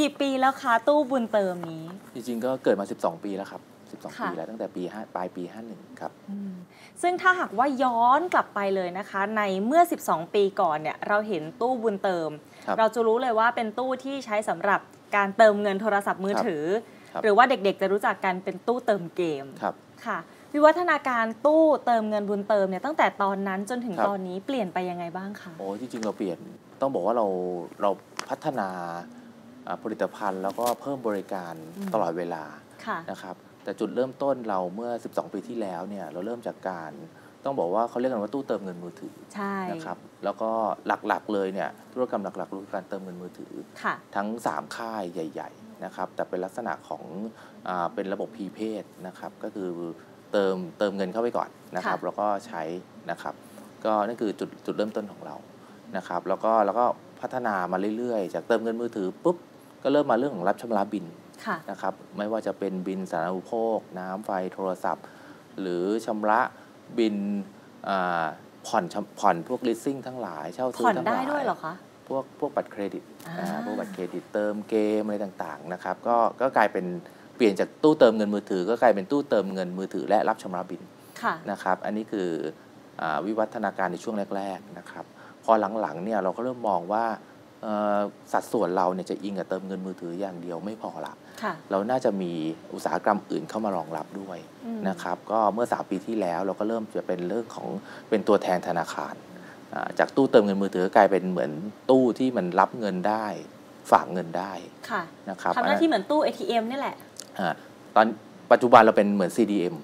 กี่ปีแล้วคะตู้บุญเติมนี้จริงๆก็เกิดมา12 ปีแล้วครับ12 ปีแล้วตั้งแต่ปลายปี 51ครับซึ่งถ้าหากว่าย้อนกลับไปเลยนะคะในเมื่อ12 ปีก่อนเนี่ยเราเห็นตู้บุญเติมเราจะรู้เลยว่าเป็นตู้ที่ใช้สำหรับการเติมเงินโทรศัพท์มือถือหรือว่าเด็กๆจะรู้จักกันเป็นตู้เติมเกมค่ะวิวัฒนาการตู้เติมเงินบุญเติมเนี่ยตั้งแต่ตอนนั้นจนถึงตอนนี้เปลี่ยนไปยังไงบ้างคะโอ้จริงๆเราเปลี่ยนต้องบอกว่าเราพัฒนาผลิตภัณฑ์แล้วก็เพิ่มบริการตลอดเวลานะครับแต่จุดเริ่มต้นเราเมื่อ12 ปีที่แล้วเนี่ยเราเริ่มจากการต้องบอกว่าเขาเรียกกันว่าตู้เติมเงินมือถือนะครับแล้วก็หลักๆเลยเนี่ยธุรกรรมหลักๆคือการเติมเงินมือถือทั้ง3ค่ายใหญ่ๆนะครับแต่เป็นลักษณะของเป็นระบบพรีเพดนะครับก็คือเติมเงินเข้าไปก่อนนะครับแล้วก็ใช้นะครับก็นั่นคือจุดเริ่มต้นของเรานะครับแล้วก็พัฒนามาเรื่อยๆจากเติมเงินมือถือปุ๊บก็เริ่มมาเรื่องของรับชำระบิลนะครับไม่ว่าจะเป็นบิลสาธารณูปโภคน้ำไฟโทรศัพท์หรือชำระบิลผ่อนพวก leasing ทั้งหลายเช่าซื้อทั้งหลายผ่อนได้ด้วยเหรอคะพวกบัตรเครดิตพวกบัตรเครดิตเติมเกมอะไรต่างๆนะครับก็กลายเป็นเปลี่ยนจากตู้เติมเงินมือถือก็กลายเป็นตู้เติมเงินมือถือและรับชำระบิลนะครับอันนี้คือวิวัฒนาการในช่วงแรกๆนะครับพอหลังๆเนี่ยเราก็เริ่มมองว่าสัดส่วนเราเนี่ยจะอิงกับเติมเงินมือถืออย่างเดียวไม่พอละเราน่าจะมีอุตสาหกรรมอื่นเข้ามารองรับด้วยนะครับก็เมื่อ3 ปีที่แล้วเราก็เริ่มจะเป็นเรื่องของเป็นตัวแทนธนาคารจากตู้เติมเงินมือถือกลายเป็นเหมือนตู้ที่มันรับเงินได้ฝากเงินได้นะครับทำหน้าที่เหมือนตู้ ATM นี่แหละตอนปัจจุบันเราเป็นเหมือน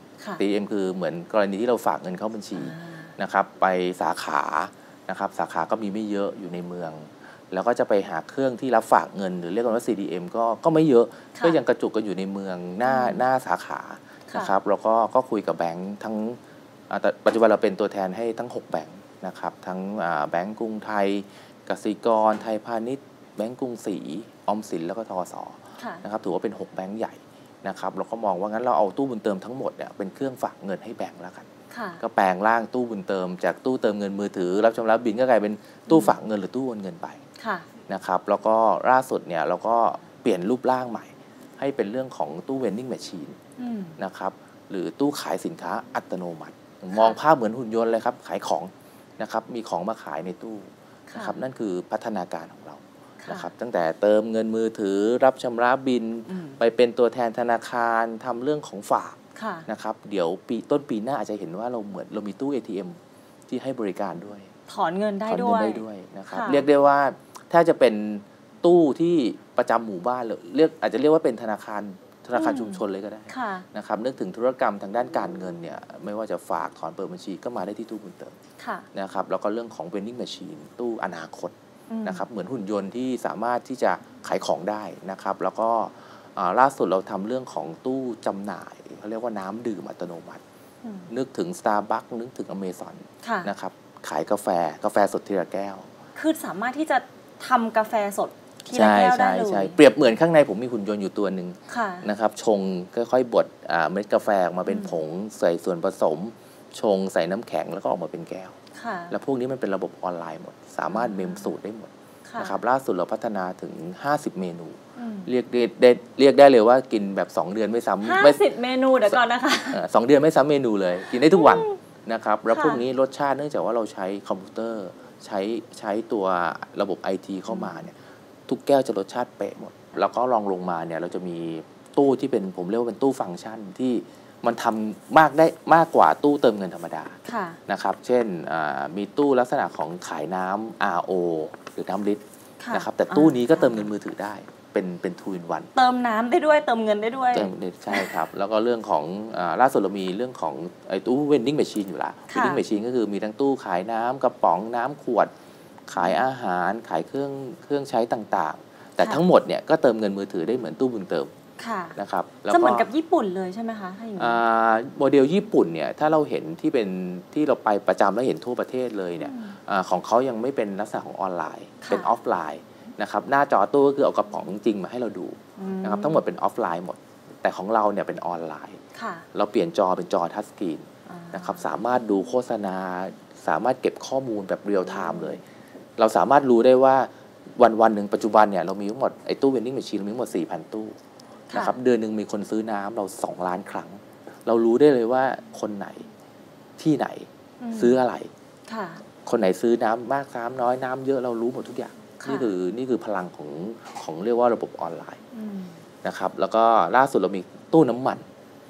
CDM คือเหมือนกรณีที่เราฝากเงินเข้าบัญชีนะครับไปสาขานะครับสาขาก็มีไม่เยอะอยู่ในเมืองแล้วก็จะไปหาเครื่องที่รับฝากเงินหรือเรียกกันว่า CDM ก็ไม่เยอะก็ยังกระจุกกันอยู่ในเมืองหน้าสาขานะครับแล้วก็คุยกับแบงค์ทั้งปัจจุบันเราเป็นตัวแทนให้ทั้ง6แบงค์นะครับทั้งแบงค์กรุงไทยกสิกรไทยพาณิชย์แบงค์กรุงศรีออมสินแล้วก็ธส.นะครับถือว่าเป็น6แบงค์ใหญ่นะครับเราก็มองว่างั้นเราเอาตู้บุญเติมทั้งหมดเนี่ยเป็นเครื่องฝากเงินให้แบงค์แล้วกันก็แปลงร่างตู้บุญเติมจากตู้เติมเงินมือถือรับชำระบิลก็กลายเป็นตู้ฝากเงินหรือตู้โอนเงินไปนะครับแล้วก็ล่าสุดเนี่ยเราก็เปลี่ยนรูปร่างใหม่ให้เป็นเรื่องของตู้ vending machine นะครับหรือตู้ขายสินค้าอัตโนมัติมองภาพเหมือนหุ่นยนต์เลยครับขายของนะครับมีของมาขายในตู้นะครับนั่นคือพัฒนาการของเรานะครับตั้งแต่เติมเงินมือถือรับชำระบิลไปเป็นตัวแทนธนาคารทำเรื่องของฝากนะครับเดี๋ยวต้นปีหน้าอาจจะเห็นว่าเรามีตู้ ATM ที่ให้บริการด้วยถอนเงินได้ด้วยนะครับเรียกได้ว่าถ้าจะเป็นตู้ที่ประจำหมู่บ้านอาจจะเรียกว่าเป็นธนาคารชุมชนเลยก็ได้นะครับนึกถึงธุรกรรมทางด้านการเงินเนี่ยไม่ว่าจะฝากถอนเปิดบัญชีก็มาได้ที่ตู้บุญเติมนะครับแล้วก็เรื่องของ vending machine ตู้อนาคตนะครับเหมือนหุ่นยนต์ที่สามารถที่จะขายของได้นะครับแล้วก็ล่าสุดเราทำเรื่องของตู้จำหน่ายเขาเรียกว่าน้ำดื่มอัตโนมัตินึกถึง Starbucks นึกถึง Amazon นะครับขายกาแฟสดทีละแก้วคือสามารถที่จะทำกาแฟสดทีละแก้วได้เลยใช่เปรียบเหมือนข้างในผมมีหุ่นยนต์อยู่ตัวหนึ่งนะครับชงค่อยๆบดเม็ดกาแฟออกมาเป็นผงใส่ส่วนผสมชงใส่น้ำแข็งแล้วก็ออกมาเป็นแก้วแล้วพวกนี้มันเป็นระบบออนไลน์หมดสามารถเมมสูตรได้หมดนะครับล่าสุดเราพัฒนาถึง50 เมนูเรียกได้เลยว่ากินแบบ2 เดือนไม่ซ้ำ 50 เมนูเดี๋ยวก่อนนะคะ 2 เดือนไม่ซ้ำเมนูเลยกินได้ทุกวันนะครับแล้วพวกนี้รสชาติเนื่องจากว่าเราใช้คอมพิวเตอร์ใช้ตัวระบบ IT เข้ามาเนี่ยทุกแก้วจะรสชาติเป๊ะหมดแล้วก็ลงมาเนี่ยเราจะมีตู้ที่เป็นผมเรียกว่าเป็นตู้ฟังก์ชันที่มันทำมากกว่าตู้เติมเงินธรรมดานะครับเช่นมีตู้ลักษณะของขายน้ำ RO หรือน้ำลิตรนะครับแต่ตู้นี้ก็เติมเงินมือถือได้เป็น2 in 1 เติมน้ำได้ด้วยเติมเงินได้ด้วยใช่ครับแล้วก็เรื่องของล่าสุดเรามีเรื่องของไอ้ตู้ vending machine อยู่ละ vending machine ก็คือมีทั้งตู้ขายน้ำกระป๋องน้ำขวดขายอาหารขายเครื่องใช้ต่างๆแต่ทั้งหมดเนี่ยก็เติมเงินมือถือได้เหมือนตู้บุญเติมนะครับจะเหมือนกับญี่ปุ่นเลยใช่ไหมคะถ้าอย่างนี้โมเดลญี่ปุ่นเนี่ยถ้าเราเห็นที่เราไปประจำแล้วเห็นทั่วประเทศเลยเนี่ยของเขายังไม่เป็นลักษณะของออนไลน์เป็นออฟไลน์นะครับหน้าจอตู้ก็คือเอากระป๋องจริงมาให้เราดูนะครับทั้งหมดเป็นออฟไลน์หมดแต่ของเราเนี่ยเป็นออนไลน์เราเปลี่ยนจอเป็นจอทัชสกรีนนะครับสามารถดูโฆษณาสามารถเก็บข้อมูลแบบเรียลไทม์เลยเราสามารถรู้ได้ว่าวันหนึ่งปัจจุบันเนี่ยเรามีทั้งหมดไอ้ตู้ vending machine เรามีทั้งหมด 4,000 ตู้นะครับเดือนหนึ่งมีคนซื้อน้ำเรา2 ล้านครั้งเรารู้ได้เลยว่าคนไหนที่ไหนซื้ออะไรคนไหนซื้อน้ำมากน้ำน้อยน้ำเยอะเรารู้หมดทุกอย่างนี่คือพลังของเรียกว่าระบบออนไลน์นะครับแล้วก็ล่าสุดเรามีตู้น้ำมัน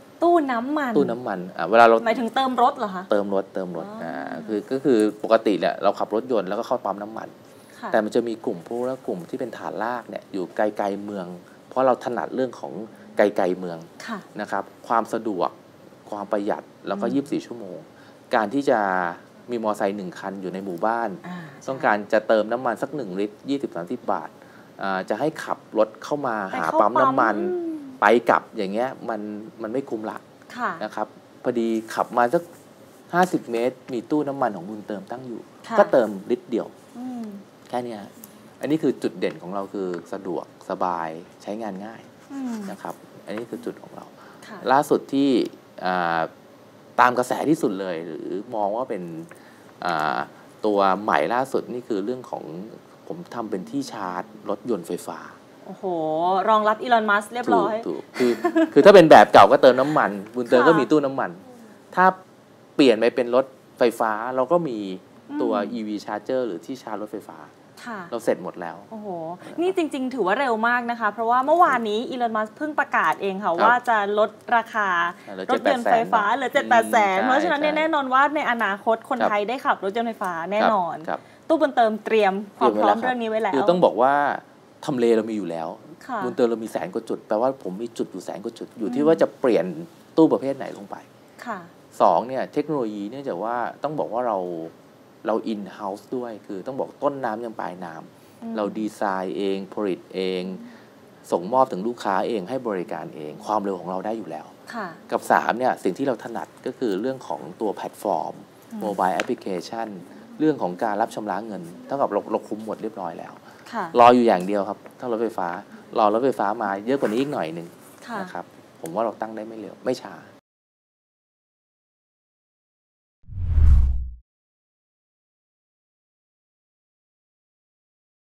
เวลาเราหมายถึงเติมรถเหรอคะเติมรถก็คือปกติเนี่ยเราขับรถยนต์แล้วก็เข้าปั๊มน้ำมันแต่มันจะมีกลุ่มพวกและกลุ่มที่เป็นฐานรากเนี่ยอยู่ไกลๆเมืองเพราะเราถนัดเรื่องของไกลๆเมืองนะครับความสะดวกความประหยัดแล้วก็24 ชั่วโมงการที่จะมีมอเตอร์ไซค์1 คันอยู่ในหมู่บ้านต้องการจะเติมน้ำมันสัก1 ลิตร 20-30 บาทจะให้ขับรถเข้ามาหาปั๊มน้ำมันไปกลับอย่างเงี้ยมันไม่คุ้มละนะครับพอดีขับมาสัก50 เมตรมีตู้น้ำมันของบุญเติมตั้งอยู่ก็เติมลิตรเดียวแค่นี้อันนี้คือจุดเด่นของเราคือสะดวกสบายใช้งานง่ายนะครับอันนี้คือจุดของเราล่าสุดที่ตามกระแสที่สุดเลยหรือมองว่าเป็นตัวใหม่ล่าสุดนี่คือเรื่องของผมทำเป็นที่ชาร์จรถยนต์ไฟฟ้าโอ้โหรองรับอีลอนมัสก์เรียบร้อยถูกคือถ้าเป็นแบบเก่าก็เติมน้ำมันบุญเติมก็มีตู้น้ำมันถ้าเปลี่ยนไปเป็นรถไฟฟ้าเราก็มีตัว EV Charger หรือที่ชาร์จรถไฟฟ้าเราเสร็จหมดแล้วโอ้โหนี่จริงๆถือว่าเร็วมากนะคะเพราะว่าเมื่อวานนี้อีลอนมัสก์เพิ่งประกาศเองค่ะว่าจะลดราคารถยนต์ไฟฟ้าเหลือ 7-8 แสนเพราะฉะนั้นแน่นอนว่าในอนาคตคนไทยได้ขับรถยนต์ไฟฟ้าแน่นอนตู้บุญเติมเตรียมความพร้อมเรื่องนี้ไว้แล้วคือต้องบอกว่าทำเลเรามีอยู่แล้วบุญเติมเรามี100,000 กว่าจุดแปลว่าผมมีจุดอยู่100,000 กว่าจุดอยู่ที่ว่าจะเปลี่ยนตู้ประเภทไหนลงไป2เนี่ยเทคโนโลยีเนื่องจากว่าต้องบอกว่าเราอินเฮ้าส์ด้วยคือต้องบอกต้นน้ำยังปลายน้ำเราดีไซน์เองผลิตเองส่งมอบถึงลูกค้าเองให้บริการเองความเร็วของเราได้อยู่แล้วกับ3เนี่ยสิ่งที่เราถนัดก็คือเรื่องของตัวแพลตฟอร์มโมบายแอปพลิเคชันเรื่องของการรับชำระเงินเท่ากับเราคุมหมดเรียบร้อยแล้วรออยู่อย่างเดียวครับถ้ารถไฟฟ้ารอรถไฟฟ้ามาเยอะกว่านี้อีกหน่อยนึงนะครับผมว่าเราตั้งได้ไม่เร็วไม่ช้า